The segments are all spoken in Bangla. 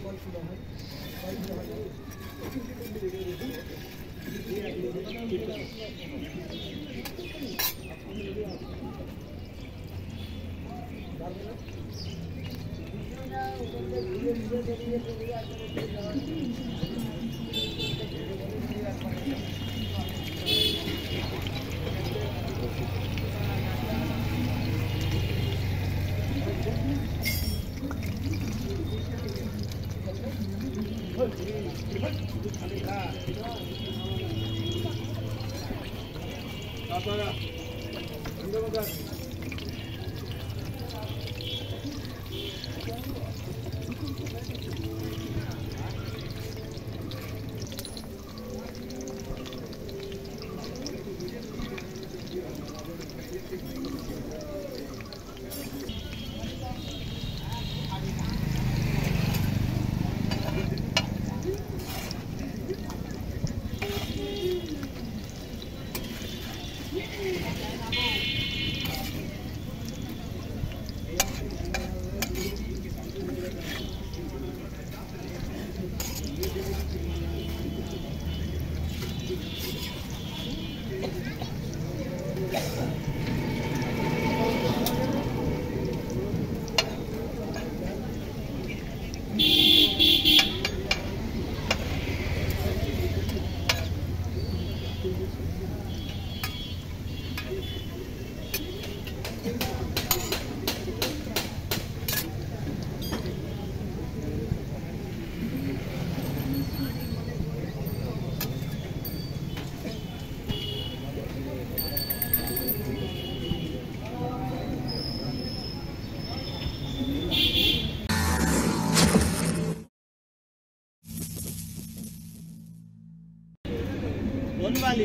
वाली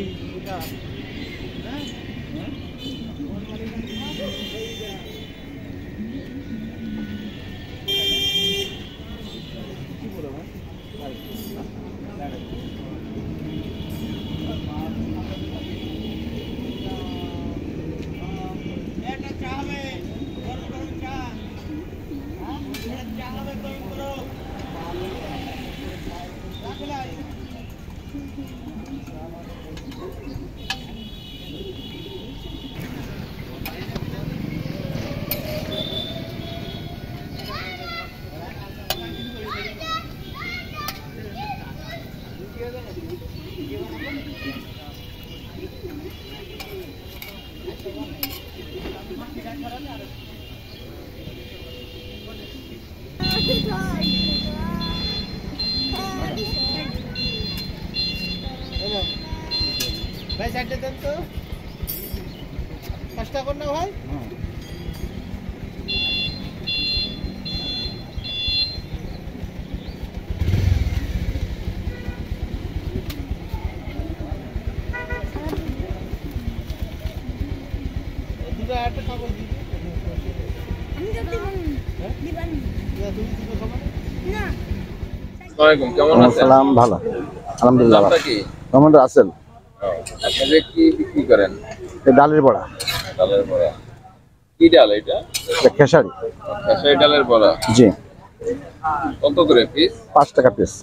भाई साइड दे तो कष्ट करना भाई দুটো একটা কাগজ দিবি আমি যদি দিবেন না তুমি দিবে খাবার না আসসালামু আলাইকুম কেমন আছেন সালাম ভালো আলহামদুলিল্লাহ নামটা কি মোহাম্মদ রাসেল আপনারা কি বিক্রি করেন ডালের বড়া কি ডাল এটা খেসারি ডালের বড়া জি কত করে পিস 5 টাকা পিস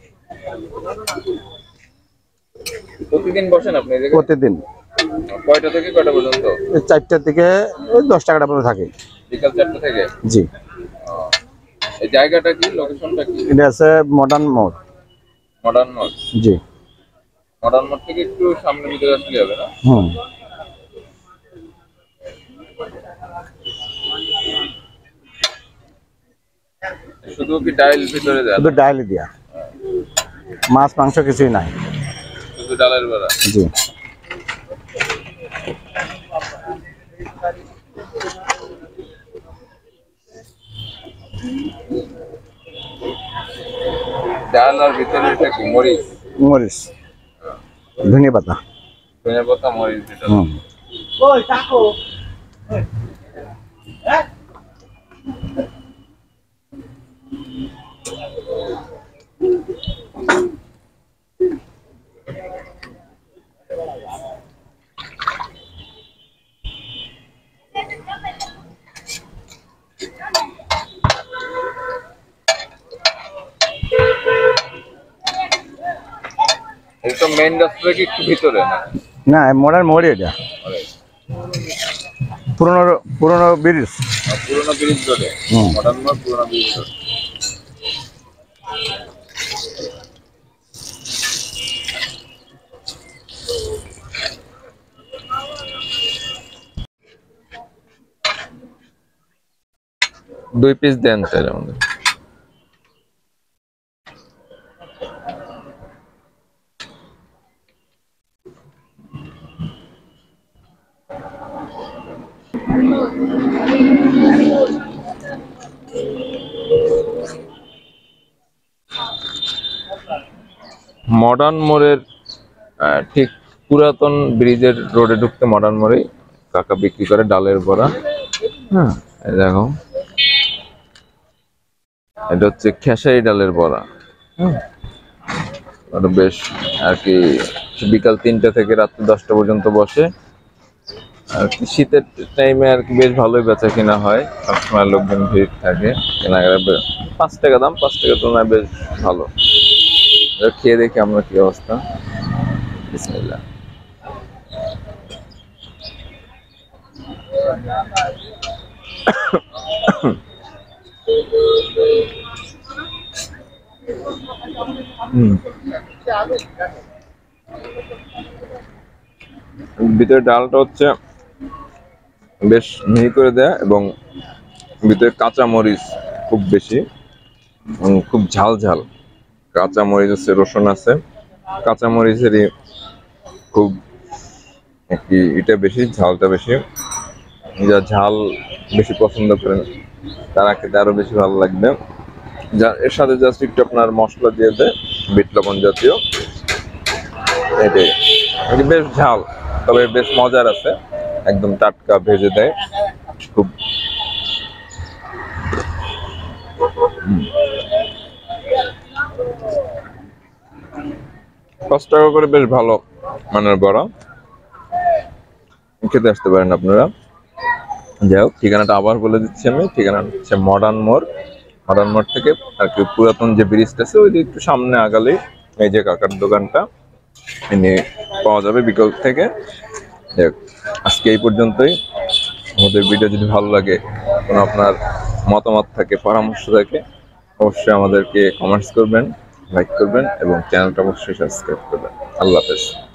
প্রতিদিন বসেন আপনি এখানে প্রতিদিন কয়টা থেকে কয়টা পর্যন্ত 4টা থেকে ওই 10 টাকা পর্যন্ত থাকে বিকাল 4টা থেকে জি এই জায়গাটা কি লোকেশনটা কি এটা আছে মডার্ন মোড় জি মডার্ন মোড় থেকে একটু সামনে ভিতরে আসলে হবে না শুধু কি ডাল ভিতরে দেয়া শুধু ডাল দিয়া মাছ মাংস কিছুই নাই শুধু ডালের বড়া জি ডাল আর ভিতরে এটা কি মরিচ ধনিয়া পাতা মরিচ দিতে ওই টাকো এটা মেইন রাস্তা কি একটু ভিতরে না? না, মডার্ন মোড় এটা। পুরনো পুরনো ব্রিজ। পুরনো ব্রিজ রোডে। মডার্ন মোড় পুরনো ব্রিজ রোড। দুই পিস দেন তাহলে আমাদের। মডার্ন মোড়ের ঠিক পুরাতন ব্রিজের রোডে ঢুকতে মডার্ন মোড়ে কাকা বিক্রি করে ডালের বড়া। হ্যাঁ, এই দেখো এটা হচ্ছে খেসারি ডালের বড়া। ওটা বেশ আর কি বিকাল 3টা থেকে রাত্রি 10টা পর্যন্ত বসে আর কি। শীতের টাইমে আর কি বেশ ভালোই বেচা কিনা হয়, সবসময় লোকজন ভিড় থাকে। কেনাকাটা 5 টাকা দাম, 5 টাকা তুলনায় বেশ ভালো। খেয়ে দেখি আমরা কি অবস্থা। বিসমিল্লাহ। ভিতরে ডালটা হচ্ছে বেশ মিহি করে দেয় এবং ভিতরে কাঁচা মরিচ খুব বেশি, খুব ঝাল ঝাল কাঁচা মরিচ আছে, রসুন আছে, কাঁচা মরিচেরই খুব কি এটা বেশি, ঝালটা বেশি। যা ঝাল বেশি পছন্দ করেন তারা খেতে আরো বেশি ভালো লাগবে। এর সাথে জাস্ট একটু আপনার মশলা দিয়ে দেয়, বিট লবণ জাতীয়। এটাই বেশ ঝাল, তবে বেশ মজার আছে, একদম টাটকা ভেজে দেয় খুব। 5 টাকা করে বেশ ভালো মানের বড়া, খেতে আসতে পারেন আপনারা। যাই হোক, ঠিকানাটা আবার বলে দিচ্ছি আমি। ঠিকানা হচ্ছে মডার্ন মোড়। মডার্ন মোড় থেকে আর কি পুরাতন যে ব্রিজটা আছে ওই একটু সামনে আগালেই এই যে কাকার দোকানটা এনে পাওয়া যাবে বিকেল থেকে। আজকে এই পর্যন্তই। আমাদের ভিডিও যদি ভালো লাগে, কোনো আপনার মতামত থাকে, পরামর্শ থাকে, অবশ্যই আমাদেরকে কমেন্টস করবেন, লাইক করবেন এবং চ্যানেলটা অবশ্যই সাবস্ক্রাইব করবেন। আল্লাহ হাফেজ।